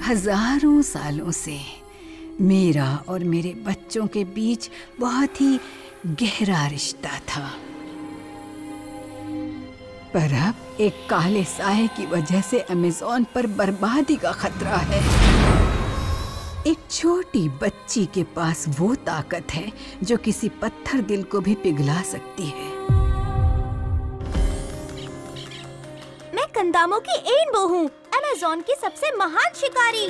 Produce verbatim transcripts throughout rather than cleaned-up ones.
हजारों सालों से मेरा और मेरे बच्चों के बीच बहुत ही गहरा रिश्ता था, पर अब एक काले साए की वजह से अमेज़न पर बर्बादी का खतरा है। एक छोटी बच्ची के पास वो ताकत है जो किसी पत्थर दिल को भी पिघला सकती है। मैं कंदामो की एनबो हूँ, अमेज़न की सबसे महान शिकारी।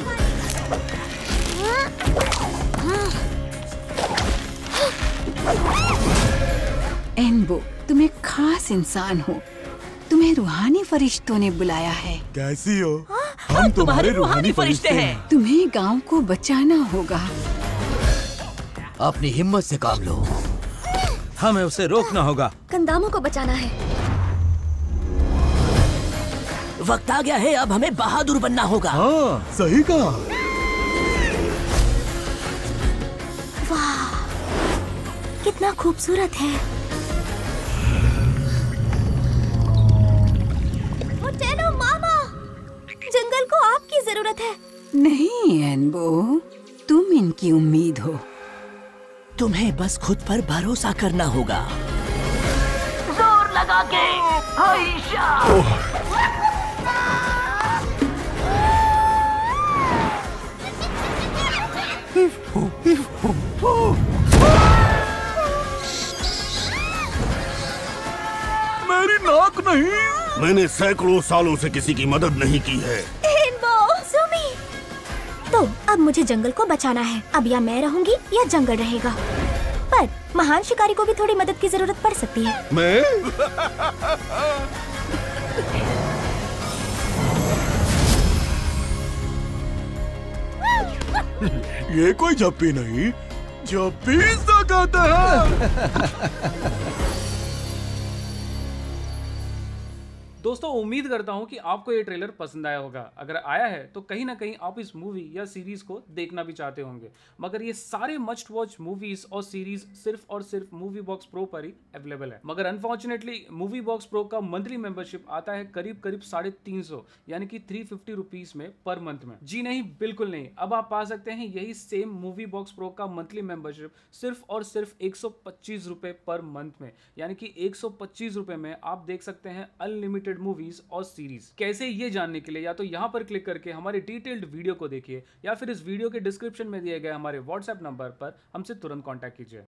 एनबो, तुम एक खास इंसान हो। तुम्हें रूहानी फरिश्तों ने बुलाया है। कैसी हो? हम, हम तुम्हारे रूहानी फरिश्ते हैं। तुम्हें गांव को बचाना होगा। अपनी हिम्मत से काम लो, हमें उसे रोकना होगा। कंदामो को बचाना है। वक्त आ गया है, अब हमें बहादुर बनना होगा। हाँ, सही कहा। वाह, कितना खूबसूरत है। मोटेनो मामा, जंगल को आपकी जरूरत है। नहीं एनबो, तुम इनकी उम्मीद हो। तुम्हें बस खुद पर भरोसा करना होगा। जोर लगा के मेरी नाक नहीं। मैंने सैकड़ों सालों से किसी की मदद नहीं की है। एनबो, सुमी। तो अब मुझे जंगल को बचाना है। अब या मैं रहूंगी या जंगल रहेगा। पर महान शिकारी को भी थोड़ी मदद की जरूरत पड़ सकती है। मैं? ये कोई झप्पी नहीं, झप्पी सा कहते हैं। दोस्तों, उम्मीद करता हूं कि आपको ये ट्रेलर पसंद आया होगा। अगर आया है तो कहीं ना कहीं आप इस मूवी या सीरीज को देखना भी चाहते होंगे, मगर ये सारे मस्ट वॉच मूवीज और सीरीज सिर्फ और सिर्फ मूवी बॉक्स प्रो पर ही अवेलेबल है। मगर अनफॉर्चुनेटली मूवी बॉक्स प्रो का मंथली मेंबरशिप आता है करीब करीब साढ़े तीन सौ यानी कि थ्री फिफ्टी रुपीज में पर मंथ में। जी नहीं, बिल्कुल नहीं। अब आप पा सकते हैं यही सेम मूवी बॉक्स प्रो का मंथली मेंबरशिप सिर्फ और सिर्फ एक सौ पच्चीस रुपए पर मंथ में, यानी कि एक सौ पच्चीस रुपए में आप देख सकते हैं अनलिमिटेड मूवीज और सीरीज। कैसे, ये जानने के लिए या तो यहां पर क्लिक करके हमारे डिटेल्ड वीडियो को देखिए या फिर इस वीडियो के डिस्क्रिप्शन में दिए गए हमारे व्हाट्सएप नंबर पर हमसे तुरंत कांटेक्ट कीजिए।